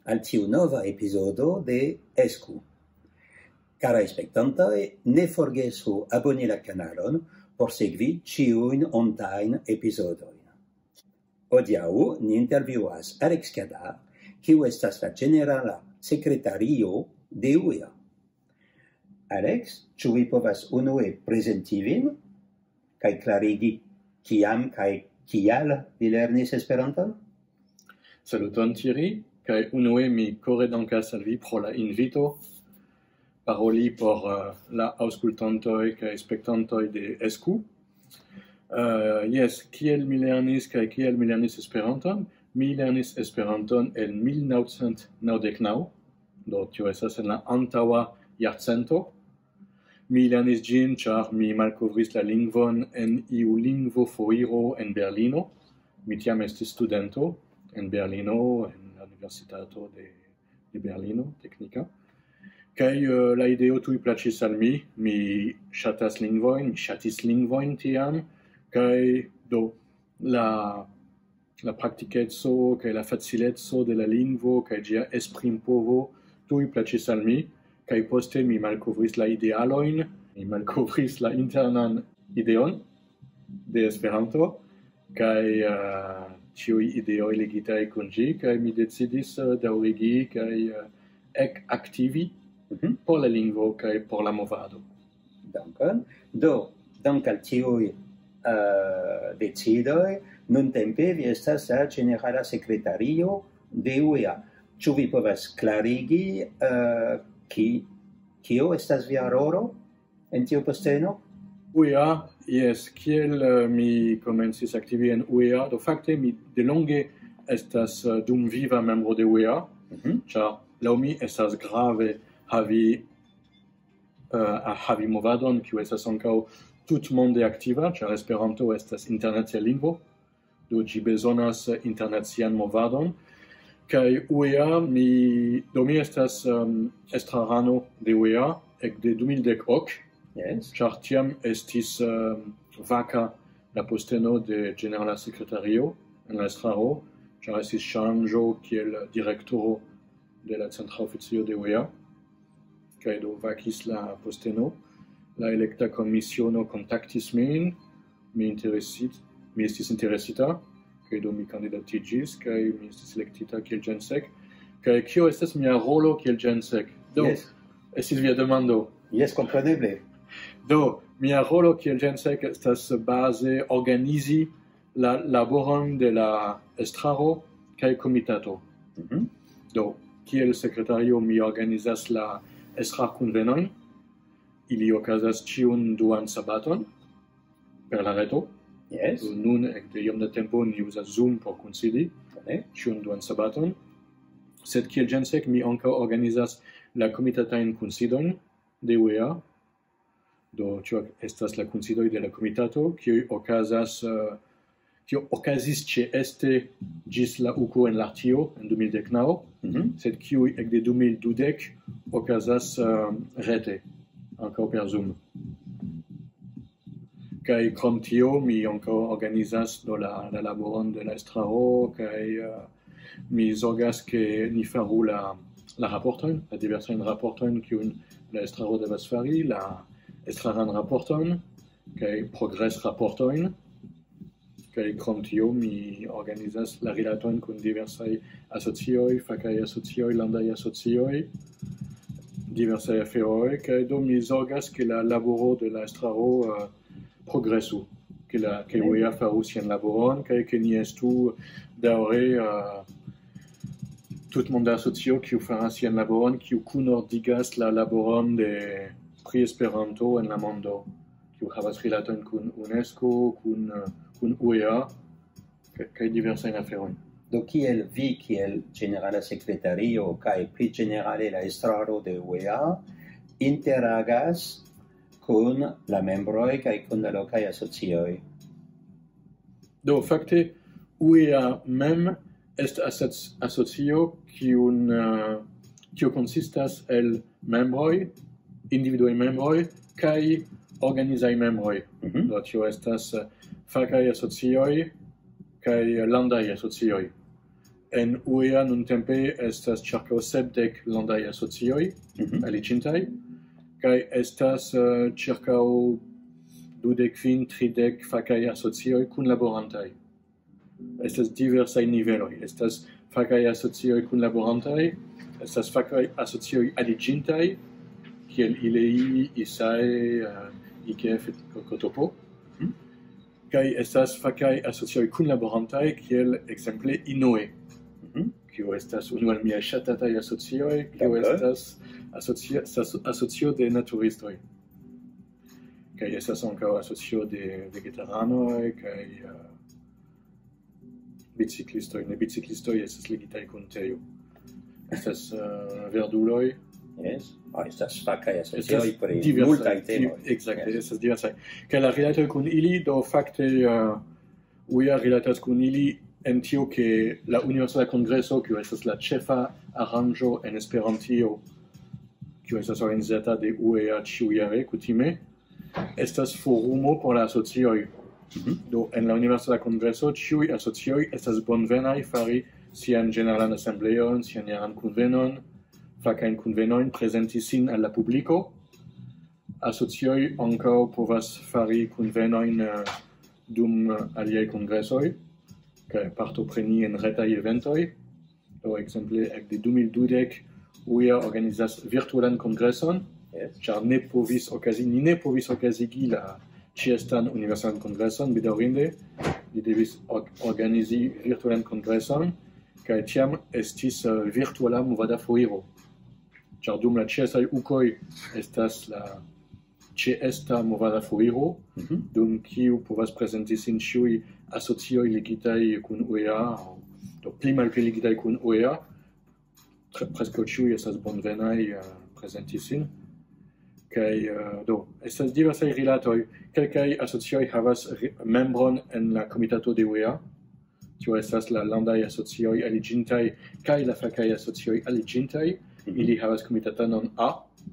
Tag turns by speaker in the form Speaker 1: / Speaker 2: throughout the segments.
Speaker 1: al tiu nova episodo de ESCU. Carai spectantoi, ne forgesu aboni la canalon por segvi ciuin ontain episodoin. Hodiau ni intervjuas Alex Kadar, kiu estas la generala secretario de UEA. Alex, ĉu vi povas unue prezenti vin kaj klarigi kiam kaj kial vi lernis Esperanton?
Speaker 2: Saluton Thierry, kaj unue mi kore dankas al vi pro la invito paroli por la aŭskultantoj kaj spektantoj de ESCU. Kiel mi lernis kaj kiel mi lernis Esperanton? Mi lernis Esperanton en 1999, do tio estas en la antaŭa jarcento. Mi lernis ĝin, ĉar mi malkovris la lingvon en iu lingvofoiro en Berlino. Mi tiam estis studento en Berlino, en la Universitato de Berlino, teknika. Kaj la ideo tuj plaĉis al mi. Mi ŝatas lingvojn, mi ŝatis lingvojn tiam, kaj do la praktikeco kaj la facileco de la lingvo kaj ĝia esprimpovo tuj plaĉis al mi. Kaj poste mi malkovris la idealojn, mi malkovris la internan ideon de Esperanto, kaj ĉiuj ideoj ligitaj kun ĝi, kaj mi decidis daŭrigi kaj ekaktivi por la lingvo kaj por la movado.
Speaker 1: Dankon. Do, dank al tiuj decidoj, nuntempe vi estas la generala sekretario de UEA. Ĉu vi povas klarigi kio estas via rolo en tiu posteno?
Speaker 2: UEA, kiel mi komencis aktivi en UEA, do fakte mi delonge estas dumviva membro de UEA, ĉar laŭ mi estas grave havi movadon kiu estas ankaŭ tutmonde aktiva, ĉar Esperanto estas internacia lingvo, do ĝi bezonas internacian movadon. Kaj UEA, mi estas estrarano de UEA ekde 2010, ĉar tiam estis vaka la posteno de generala sekretario en la estraro, ĉar estis ŝanĝo kiel direktoro de la centra oficejo de UEA, kaj do vakis la posteno. La elekta komisiono kontaktis min, mi estis interesita, kaj do mi kandidatiĝis kaj mi estis elektita kiel gensek. Kaj kio estas mia rolo kiel gensek? Do, estis via demando.
Speaker 1: Jes, kompreneble.
Speaker 2: Do, mia rolo kiel gensek estas baze organizi la laboron de la estraro kaj komitato. Do, kiel sekretario mi organizas la estrar-kunvenojn. Ili okazas ĉiun duan sabaton per la reto. Nun, ekde iom da tempo, ni uzas Zoom por kunsidi, ĉiun duan sabaton. Sed kiel gensek mi ankaŭ organizas la komitatajn kunsidojn de UEA. Do tio estas la kunsidoj de la komitato, kiuj okazis ĉeeste ĝis la uko en Lartio en 2019, sed kiuj ekde 2012 okazas rete, ankaŭ per Zoom. Kaj krom tio mi ankaŭ organizas la laboron de la estraro kaj mi zorgas ke ni faru la raportojn, la diversajn raportojn kiujn la estraro devas fari, la estraran raporton kaj progresraportojn. Kaj krom tio mi organizas la rilatojn kun diversaj asocioj, fakaj asocioj, landaj asocioj, diversaj aferoj, kaj do mi zorgas ke la laboro de la estraro progresu, ke UEA faru sian laboron, kaj ke ni estu daŭre tutmonda asocio kiu faras sian laboron, kiu kunordigas la laboron de pri Esperanto en la mondo, kiu havas rilatojn kun UNESCO, kun UEA, kaj diversajn aferojn.
Speaker 1: Do kiel vi, kiel generala sekretario kaj pli ĝenerale la estraro de UEA, interagas kun la membroj kaj kun la lokaj asocioj?
Speaker 2: Do, fakte, UEA mem estas asocio kiu konsistas el membroj, individuaj membroj kaj organizaj membroj. Do tio estas fakaj asocioj kaj landaj asocioj. En UEA nuntempe estas ĉirkaŭ 70 landaj asocioj aliĝintaj, kaj estas ĉirkaŭ 25-30 fakaj asocioj kunlaborantaj. Estas diversaj niveloj. Estas fakaj asocioj kunlaborantaj, estas fakaj asocioj aliĝintaj, kiel ILEI, ISAE, IKF, Kotopo. Kaj estas fakaj asocioj kunlaborantaj, kiel ekzemple INOE, kiu estas unu el miaj ŝatataj asocioj, kiu estas asocio de naturistoj. Kaj estas ankaŭ asocio de vegetaranoj kaj biciklistoj. Ne biciklistoj estas ligitaj kun tejo. Estas verduloj.
Speaker 1: Yes. Estas fakaj asocioj pri multaj temoj.
Speaker 2: Ekzakte, estas diversaj. Kaj la rilatoj kun ili, do fakte UEA rilatas kun ili en tio ke la Universala Kongreso, kiu estas la ĉefa aranĝo en Esperantio, kiu estas organizata de UEA ĉiujare kutime, estas forumo por la asocioj. Do en la Universala Kongreso ĉiuj asocioj estas bonvenaj fari sian ĝeneralan asembleon, sian jaran kunvenon, fakajn kunvenojn, prezenti sin al la publiko. Asocioj ankaŭ povas fari kunvenojn dum aliaj kongresoj kaj partopreni en retaj eventoj. Do ekzemple ekde 2012 UEA organizas virtualan kongreson, ĉar ni ne povis okazigi la ĉeestan Universalan Kongreson, bedaŭrinde. Li devis organizi virtualan kongreson, kaj tiam estis virtuala movada foiro. Ĉar dum la ĉeestaj ukoj estas la ĉeesta movada foiro, dum kiu povas prezenti sin ĉiuj asocioj ligitaj kun UEA, do pli malpli ligitaj kun UEA. Preskaŭ ĉiuj estas bonvenaj prezenti sin. Kaj do estas diversaj rilatoj. Kelkaj asocioj havas membron en la komitato de UEA. Tio estas la landaj asocioj aliĝintaj kaj la fakaj asocioj aliĝintaj. Ili havas komitatanon A.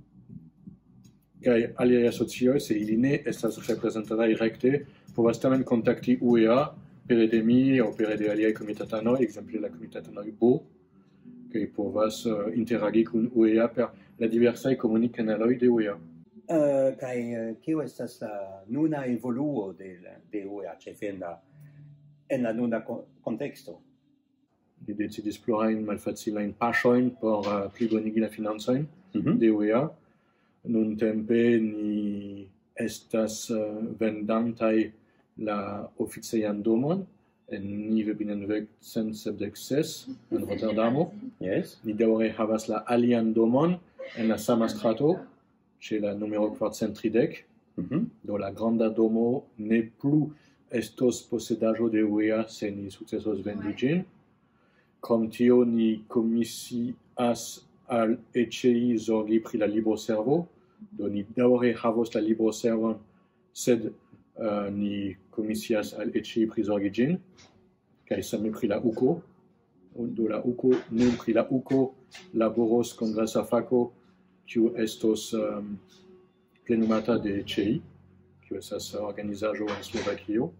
Speaker 2: Kaj aliaj asocioj, se ili ne estas reprezentataj rekte, povas tamen kontakti UEA pere de mi aŭ pere de aliaj komitatanoj, ekzemple la komitatanoj B, kaj povas interagi kun UEA per la diversaj komunikkanaloj de UEA.
Speaker 1: Kaj kio estas la nuna evoluo de UEA, ĉefe en la nuna konteksto?
Speaker 2: Ni decidis plurajn malfacilajn paŝojn por plibonigi la financojn de UEA. Nuntempe ni estas vendantaj la oficejan domon en Nive Binnenweg 176 en Rotterdamo. Ni daŭre havas la alian domon en la sama strato, ĉe la numero 430. Do la granda domo ne plu estos posedaĵo de UEA se ni sukcesos vendi ĝin. Krom tio ni komisias al ECI zorgi pri la libroservo. Do ni daŭre havos la libroservon, sed ni komisias al ECI pri zorgi ĝin, kaj same pri la UKO. Do la UKO, nun pri la UKO laboros kongresa fako, kiu estos plenumata de ECI, kiu estas organizaĵo en Slovakio.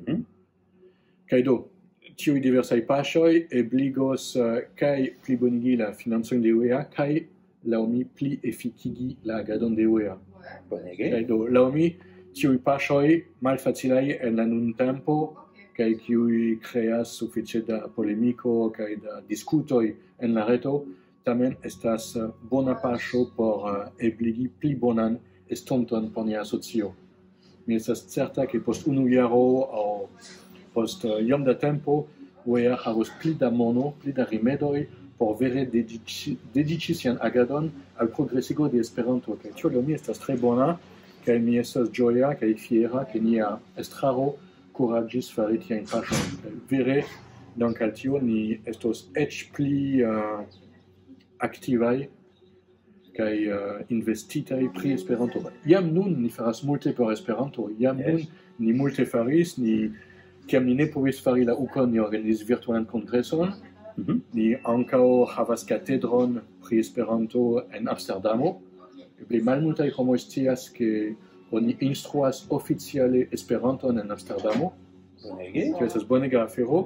Speaker 2: Kaj do, tiuj diversaj paŝoj ebligos kaj plibonigi la financojn de UEA kaj laŭ mi pli efikigi la agadon de UEA. Kaj do, laŭ mi, tiuj paŝoj malfacilaj en la nuntempo kaj kiuj kreas sufiĉe da polemiko kaj da diskutoj en la reto, tamen estas bona paŝo por ebligi pli bonan estonton por nia asocio. Mi estas certa ke post unu jaro aŭ post iom da tempo UEA havos pli da mono, pli da rimedoj por vere dediĉi sian agadon al progresigo de Esperanto. Kaj tio laŭ mi estas tre bona, kaj mi estas ĝoja kaj fiera ke nia estraro kuraĝis fari tiajn paŝojn. Vere, dank al tio ni estos eĉ pli aktivaj kaj investitaj pri Esperanto. Jam nun ni faras multe por Esperanto. Jam nun ni multe faris, kiam ni ne povis fari la UKON, ni organizis virtualan kongreson. Ni ankaŭ havas katedron pri Esperanto en Amsterdamo. Eble malmultaj homoj scias ke oni instruas oficiale Esperanton en Amsterdamo. Tio estas bonega afero.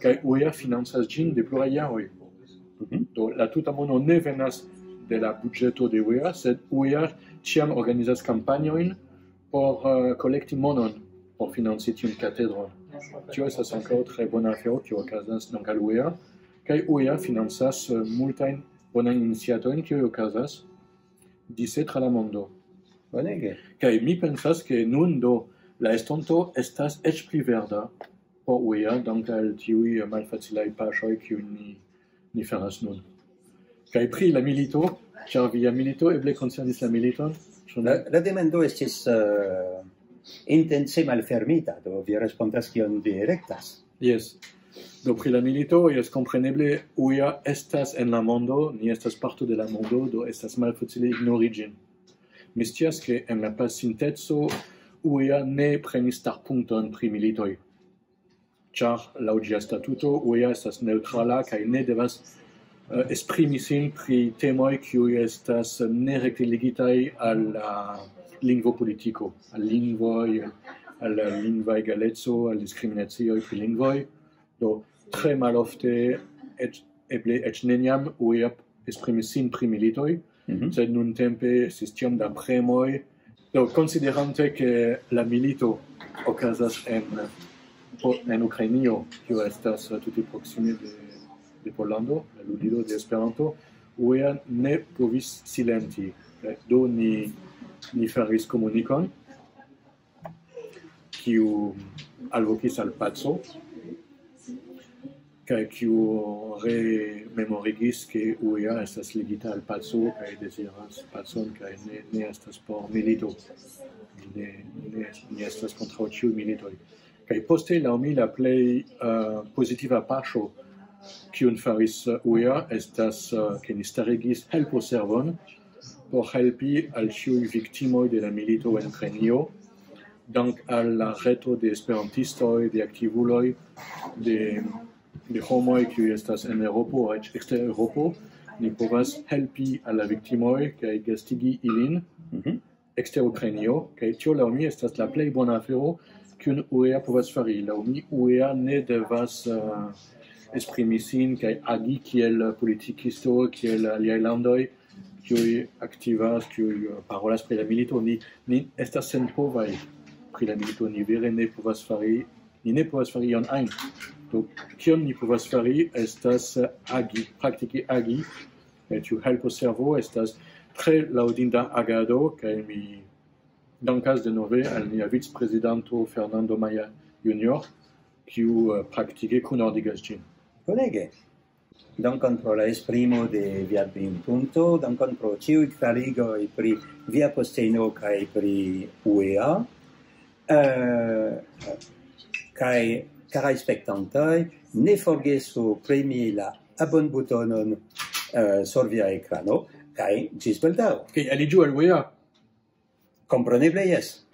Speaker 2: kai UEA financas gin de pluraj jaroj. Do la tuta mono ne venas de la budgeto de UEA, sed UEA ĉiam organizas kampanjojn por kolekti monon por financi tiun katedron. Tio estas ankaŭ tre bona afero, kio okazas donc al UEA, kaj UEA financas multajn bonajn iniciatojn kiuj okazas dise tra la mondo.
Speaker 1: Bonege.
Speaker 2: Kaj mi pensas ke nun do la estonto estas eĉ pli verda por UEA, donc al tiuj malfacilaj paŝoj kiujn ni faras nun. Kaj pri la milito, ĉar via milito eble koncernis la militon?
Speaker 1: La demando estis intense malfermita, do vi respondas kion vi elektas.
Speaker 2: Yes. Do pri la milito, jes kompreneble UEA estas en la mondo, ni estas parto de la mondo, do estas malfacile ignori ĝin. Mi scias ke en la pasinteco UEA ne prenis starpunkton pri militoj, ĉar laŭ ĝia statuto UEA estas neŭtrala kaj ne devas esprimi sin pri temoj kiuj estas nerekligitaj al la lingvo politiko, al lingvoj, al la lingva egaleco, al diskriminacioj pri lingvoj. Do tre malofte, eble eĉ neniam UEA esprimis sin pri militoj, sed nuntempe estis tiom da premoj. Do konsiderante ke la milito okazas en Ukrainio, kiu estas tute proksime de Pollando, la ludido de Esperanto, UEA ne povis silenti. Do ni faris komunikon, kiu alvokis al paco, kaj kiu rememorigis ke UEA estas ligita al paco kaj deziras pacon kaj ne estas por milito. Ni estas kontraŭ ĉiuj militoj. Kaj poste, laŭ mi, la plej pozitiva paŝo kiun faris UEA estas ke ni starigis helposervon por helpi al ĉiuj viktimoj de la milito en Ukrainio, dank al la reto de esperantistoj, de aktivuloj, de homoj kiuj estas en Eŭropo aŭ eĉ ekster Eŭropo, ni povas helpi al la viktimoj kaj gastigi ilin ekster Ukrainio, kaj tio laŭ mi estas la plej bona afero kiun UEA povas fari. Laŭ mi UEA ne devas esprimi sin kaj agi kiel politikisto, kiel aliaj landoj, kiuj aktivas, kiuj parolas pri la milito. Ni estas senpovaj pri la milito, ni vere ne povas fari ion ajn. Do kion ni povas fari estas agi, praktike agi, kaj tiu helposervo estas tre laŭdinda agado, kaj mi dankas denove al nia vicprezidanto Fernando Maya Junior, kiu praktike kunordigas ĝin.
Speaker 1: Bonege. Dankon pro la esprimo de via punto, dankon pro ĉiuj klarigoj pri via posteno kaj pri UEA. Kaj caraj spektantoj, ne forgesu premi la abonbutonon sur via ekrano, kaj ĝis baldaŭ.
Speaker 2: Kaj aliĝu al UEA.
Speaker 1: Kompreneble jes.